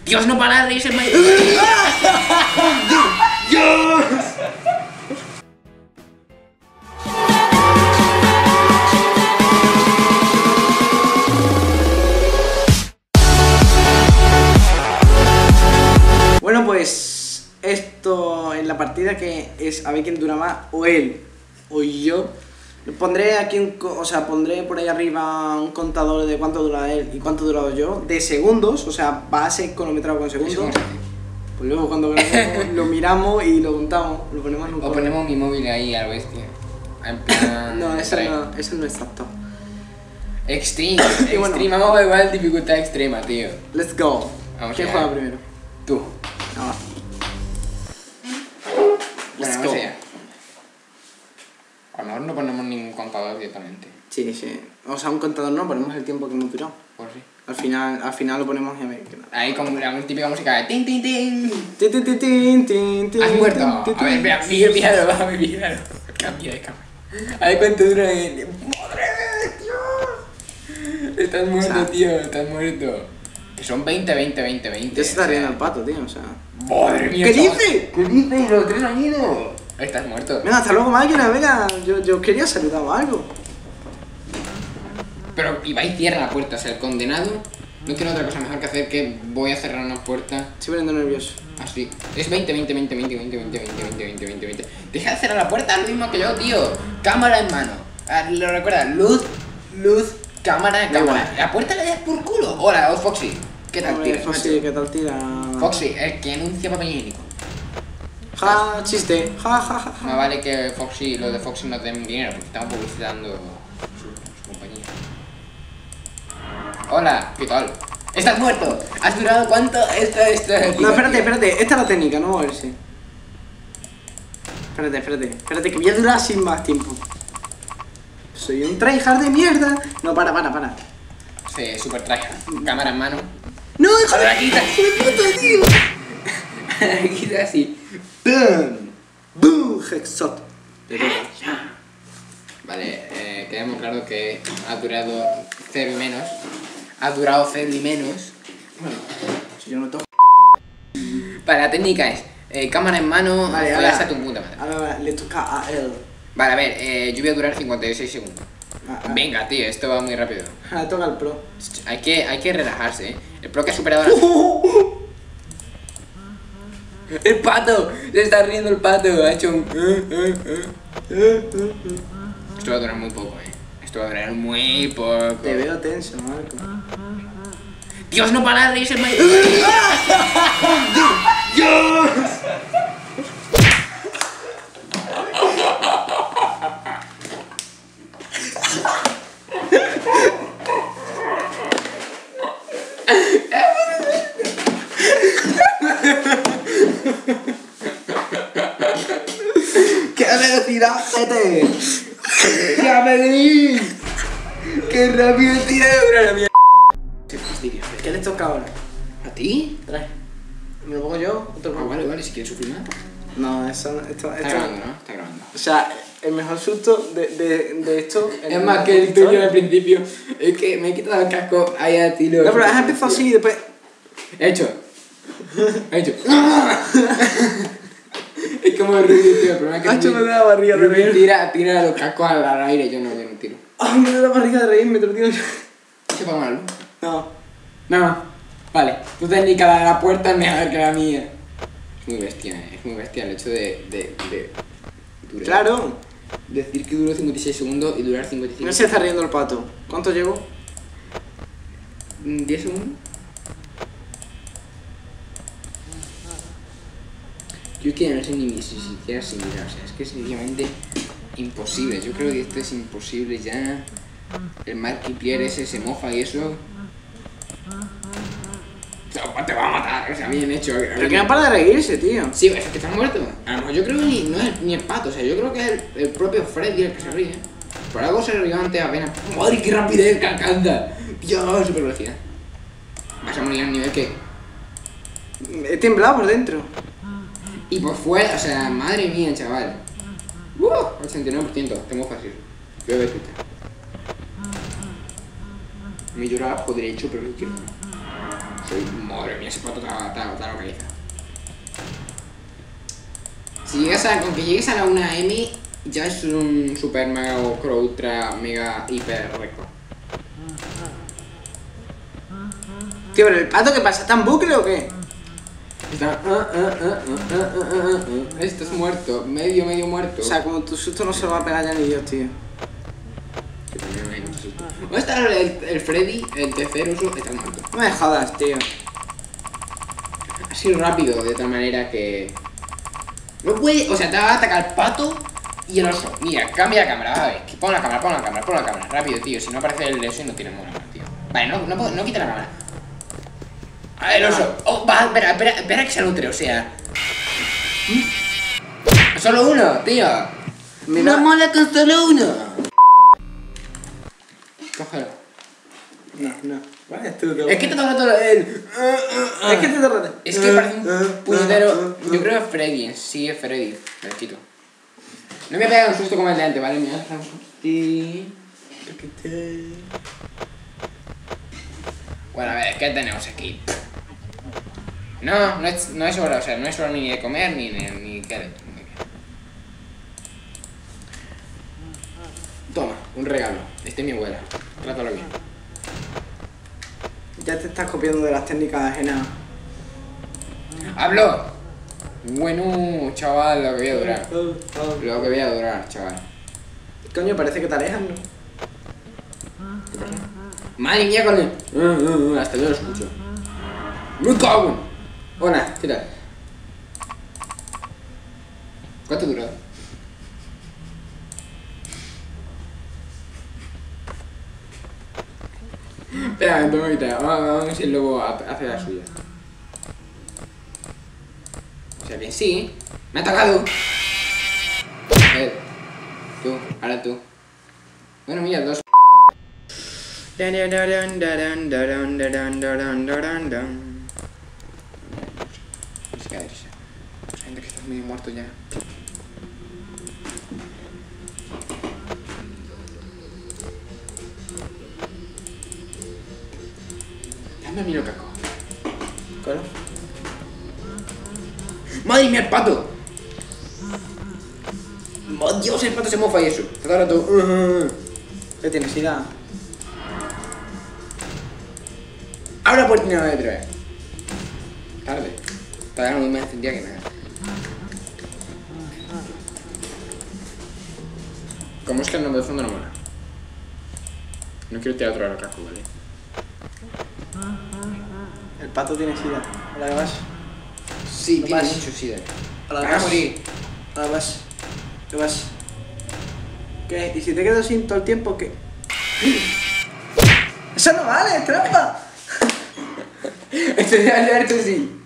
Dios, no para de reírse el maíz. ¡Dios! Bueno, pues esto en la partida que es a ver quién dura más, o él o yo. Pondré aquí pondré por ahí arriba un contador de cuánto dura él y cuánto he durado yo, de segundos, o sea, va a ser cronometrado con segundos. Pues luego cuando grabemos lo miramos y lo contamos, lo ponemos en un O ponemos mi móvil ahí a lo bestia. En plan. No, eso no es exacto. Extreme, bueno. extreme, vamos a jugar dificultad extrema, tío. Let's go. Vamos ¿Quién allá. juega primero? Tú. Ah. Bueno, Let's vamos go. allá. A lo mejor no ponemos ningún contador directamente. Sí, sí. O sea, un contador no, ponemos el tiempo que hemos durado. Por si. Al final lo ponemos y a ver qué tal. Ahí con la típica música de tin tin tin. Tin, tin, tin, tin, tin, tin, Has muerto. A tin, tin, ver, espera, míralo, míralo. Cambia de cámara. A ver cuánto dura el. ¡Madre de Dios! Estás muerto, O sea, tío, estás muerto. Que son 20. Ya se está riendo el pato, tío, o sea. ¡Madre mía! ¿Qué chaval! dice? ¿Qué dices? Los 3 añitos. Estás muerto. Venga, hasta luego, máquina, venga. Yo quería saludar o algo. Pero Ibai cierra la puerta, o sea, el condenado no tiene otra cosa mejor que hacer que voy a cerrar una puerta Estoy poniendo nervioso. así. Es 20. Deja de cerrar la puerta, lo mismo que yo, tío. Cámara en mano. Ah, lo recuerda, luz, cámara. igual. La puerta la das por culo. Hola, Foxy. ¿Qué tal Hombre, tiras? Foxy, ¿qué tal tira? Foxy, el que anuncia papel higiénico. Ja, chiste. Ja, ja, ja, No ja. vale que Foxy, los de Foxy no den dinero porque estamos publicitando su compañía. Hola, ¿qué tal? ¡Estás muerto! ¿Has durado cuánto? Esto. No, espérate. Esta es la técnica, no moverse. Espérate, que voy a durar sin más tiempo. Soy un tryhard de mierda. No, para. Sí, super tryhard. Cámara en mano. No, hijo de ¡Joder, quita! puta, tío. Quita así. ¡Bum! ¡Boom! Hexot. Vale, quedamos claro que ha durado 0 y menos. Ha durado 0 y menos. Bueno, si yo no toco. Vale, la técnica es cámara en mano, Vale, follarse a tu puta madre. Ahora le toca a él. Vale, a ver, yo voy a durar 56 segundos. Venga, tío, esto va muy rápido. Ahora toca al pro. Hay que relajarse, El pro que ha superado la... ¡El pato! Se está riendo el pato. Ha hecho un... Esto va a durar muy poco, Esto va a durar muy poco. Te veo tenso, Marco. Dios, no para de reírse el maíz. ¡Dios! ¡Qué velocidad, gente! ¡Ya me di! ¡Qué rápido tira de la mierda! ¿Qué le toca ahora? ¿A ti? Trae. ¿Me lo pongo yo? ¿Otro Ah, vale, si quieres sufrir más. No, esto. Está grabando, ¿no? Está grabando. O sea, el mejor susto de esto. Es más que el tuyo al principio. Es que me he quitado el casco ahí a ti. No, pero has empezado así y después. He hecho. Es como Ruby, tío. El problema es que Ha hecho me da la barriga de Ruby reír. tira los cascos al aire. Yo no tiro. ¡Ay, me da la barriga de reírme, te lo digo. ¿Se pongo la luz? No. No. Vale. Tu técnica de la puerta es mejor que la mía. Es muy bestia, Es muy bestia el hecho de durar. Claro. Decir que duró 56 segundos y durar 55. No se está riendo el pato. ¿Cuánto llevo? 10 segundos. Yo que no sé ni siquiera si mirar, o sea, es que es sencillamente imposible. Yo creo que esto es imposible ya. El Markiplier ese se moja y eso. O sea, te va a matar, o sea, bien hecho. Pero que no para de reírse, tío. Sí, es que está muerto. A lo mejor yo creo que no es ni el pato, o sea, yo creo que es el propio Freddy el que se ríe. Por algo se rió antes apenas. ¡Madre, qué rapidez que anda! ¡Dios, super velocidad! Vas a morir a un nivel que... He temblado por dentro. Y por fuera, o sea, madre mía, chaval. 89%, tengo fácil. Voy a ver Twitter. Me lloraba por derecho, pero no quiero. Madre mía, ese pato está localizado. Si llegas a, con que llegues a la 1M, ya es un super mega ocro ultra mega hiper récord. Tío, pero el pato, ¿qué pasa? ¿Está en bucle o qué? Está... Estás muerto, medio muerto. O sea, como tu susto no se lo va a pegar ya ni Dios, tío. Que también hay mucho susto. ¿Dónde está el Freddy, el tercer uso? Está muerto. No me jodas, tío. Ha sido rápido, de tal manera que... No puede... O sea, te va a atacar el pato y el oso. Mira, cambia la cámara, a ver. Pon la cámara. Rápido, tío. Si no aparece el oso y no tiene mono, tío. Vale, no quita la cámara. A ver, el oso. Oh, va, espera que se nutre, o sea... Solo uno, tío. Mira. No mola con solo uno. Cógelo. No. Vale, tú, Es que te toca todo el... Es que te derrotas. Es que parece un puñetero... Yo creo que es Freddy, en sí es Freddy, derechito. No me ha pegado un susto como el de antes, ¿vale? Me ha dejado un susto. Bueno, a ver, ¿qué tenemos aquí? No es hora, o sea, no es hora ni de comer ni qué de... Toma, un regalo. Este es mi abuela. Trátalo bien. Ya te estás copiando de las técnicas ajenas. ¡Hablo! Bueno, chaval, lo que voy a durar. Lo que voy a durar, chaval. Coño, parece que te alejas, ¿no? ¿Qué pasa? Madre mía con el... Hasta yo lo escucho. ¡Me cago en! Hola, ¿qué tal? ¿Cuánto duró? Espera, un poquito. Vamos a ver si el lobo hace la suya. O sea que sí. ¡Me ha atacado! Tú, ahora tú. Bueno, mira, dos. Música de risa. Gente que estás medio muerto ya. Dame a mí lo caco. Claro. ¡Madre mía, el pato! ¡Oh, Dios, el pato se mofa y eso! Está todo el rato. ¿Qué tienes, ida? ¡Abre la puerta y no me otra vez! Tarde. Todavía no me encendía que nada. Como es que el nombre de fondo no mola. No quiero tirar otro a la caco, ¿vale? El pato tiene sida. Hola, ¿qué vas? Sí, No tiene vas. mucho sida. Hola, Van a morir. Hola, vas. ¿Qué vas? ¿Qué? ¿Y si te quedo sin todo el tiempo, qué? ¡Eso no vale, es trampa! Esto debe hacer sí.